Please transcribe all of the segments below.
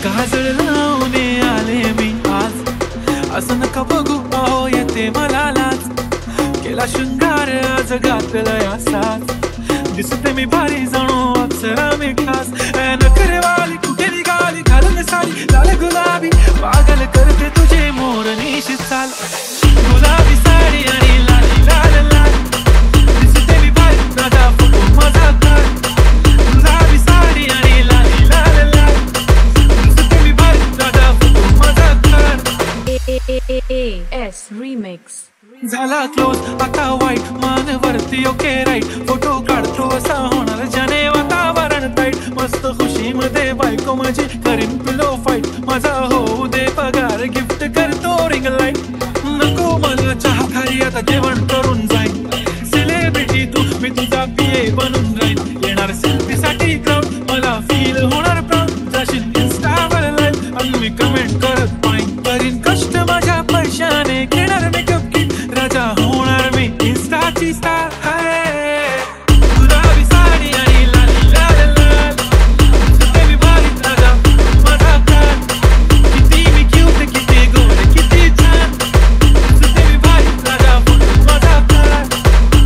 काजळ लावून आले मी आज, असं नका बघू अहो येते मला लाज. केला शृंगार आज घातला असाच, दिसते मी भारी जणू अप्सरा मी खास. नखरेवाली कुठे निघाली घालून साडी लाल गुलाबी, पागल करते तुझे मोरनीशी चाल. गुलाबी साडी आणि लाली लाल लाल, दिसते मी भारी राजा फोटो माझा काढ. गुलाबी साडी आणि लाली लाल लाल, दिसते मी भारी राजा फोटो माझा काढ. AS Remix झाला क्लोज आता वाईट, मान वरती ओके राईट. फोटो काढतो असा होणार ज्याने वातावरण टाईट. मस्त खुशी मध्ये बायको माझी करीन पिलो फाईट. माझा होऊ दे पगार गिफ्ट करतो रिंग लाईट. नको मला चहा खाली आता जेवण करून जाईन. सेलिब्रिटी तू मी तुझा पिये बनून राहीन. येणार सेल्फी साठी क्राऊड मला फील होणार प्राऊड. जाशील इन्स्टावर लाईव्ह आणि मी कमेंट करत पाईन. करीन कष्ट माझ्या पैशाने घेणार मेकअप किट. राजा होणार मी इन्स्टाची स्टार. गुलाबी साडी आणि लाली लाल लाल, दिसते मी भारी राजा माझा काढ. किती मी क्यूट किती गोड किती छान, दिसते मी भारी राजा फोटो माझा काढ.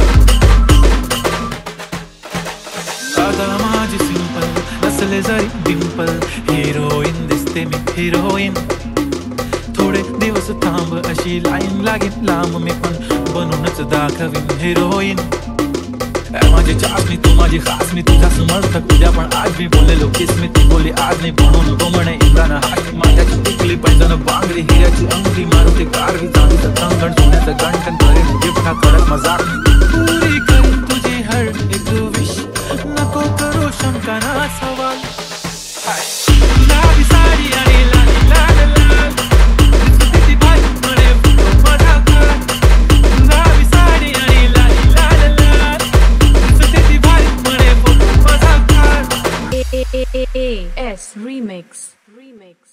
राजा माझी सिंपल नसले जरी डिंपल, हिरोईन दिसते मी हिरोईन. थोडे दिवस थांब अशी लाईन लागेल लांब, मी पण बनूनच दाखवीन हिरोईन. माझी चाचणी तू माझी खास, मी तुझा समर्थक उद्या पण आज. मी बोललेलो किस मी ती बोली आज नाही, म्हणून तो म्हणे इम्रान हाश. माझ्याची टिकली पैजण बांगडी हिऱ्याची अंगठी, मारुती कारवी चांदीचं कंगण सोन्याचं गंठन. करेन गिफ्ट हा करत मजाक, पुरी करीन तुझी हर एक विश. नको करू शंका ना सवाल. गुलाबी साडी आणि लाली लाल लाल, दिसते ती भारी म्हणे फोटो माझा काढ. गुलाबी साडी आणि लाली लाल लाल, दिसते ती भारी म्हणे फोटो माझा काढ. AS Remix